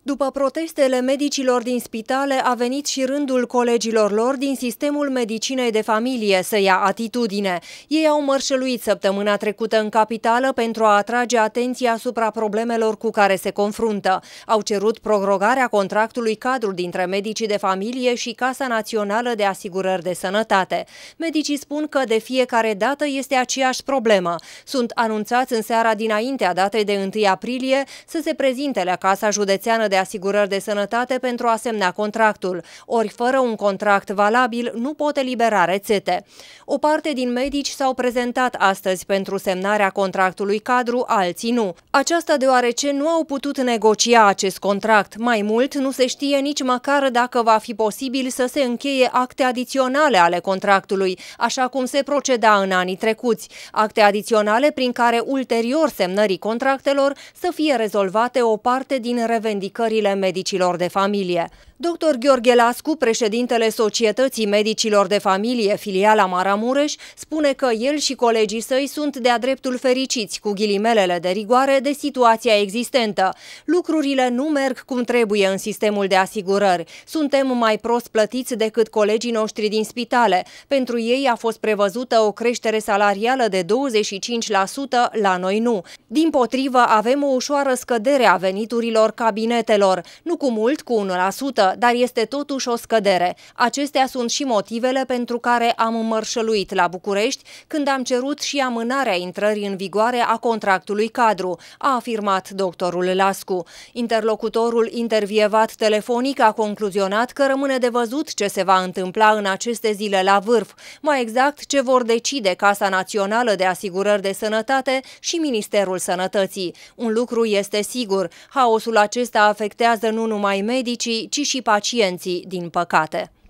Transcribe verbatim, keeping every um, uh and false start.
După protestele medicilor din spitale, a venit și rândul colegilor lor din sistemul medicinei de familie să ia atitudine. Ei au mărșăluit săptămâna trecută în capitală pentru a atrage atenția asupra problemelor cu care se confruntă. Au cerut prorogarea contractului cadru dintre medicii de familie și Casa Națională de Asigurări de Sănătate. Medicii spun că de fiecare dată este aceeași problemă. Sunt anunțați în seara dinaintea datei de întâi aprilie să se prezinte la Casa Județeană de Asigurări de Sănătate pentru a semna contractul, ori fără un contract valabil nu pot elibera rețete. O parte din medici s-au prezentat astăzi pentru semnarea contractului cadru, alții nu. Aceasta deoarece nu au putut negocia acest contract. Mai mult, nu se știe nici măcar dacă va fi posibil să se încheie acte adiționale ale contractului, așa cum se proceda în anii trecuți. Acte adiționale prin care ulterior semnării contractelor să fie rezolvate o parte din revendicările medicilor de familie. doctor Gheorghe Lascu, președintele Societății Medicilor de Familie, filiala Maramureș, spune că el și colegii săi sunt de-a dreptul fericiți, cu ghilimelele de rigoare, de situația existentă. Lucrurile nu merg cum trebuie în sistemul de asigurări. Suntem mai prost plătiți decât colegii noștri din spitale. Pentru ei a fost prevăzută o creștere salarială de douăzeci și cinci la sută, la noi nu. Dimpotrivă, avem o ușoară scădere a veniturilor cabinetelor, nu cu mult, cu unu la sută, dar este totuși o scădere. Acestea sunt și motivele pentru care am mărșăluit la București când am cerut și amânarea intrării în vigoare a contractului cadru, a afirmat doctorul Lascu. Interlocutorul intervievat telefonic a concluzionat că rămâne de văzut ce se va întâmpla în aceste zile la vârf, mai exact ce vor decide Casa Națională de Asigurări de Sănătate și Ministerul Sănătății. Un lucru este sigur, haosul acesta afectează nu numai medicii, ci și pacienții, din păcate.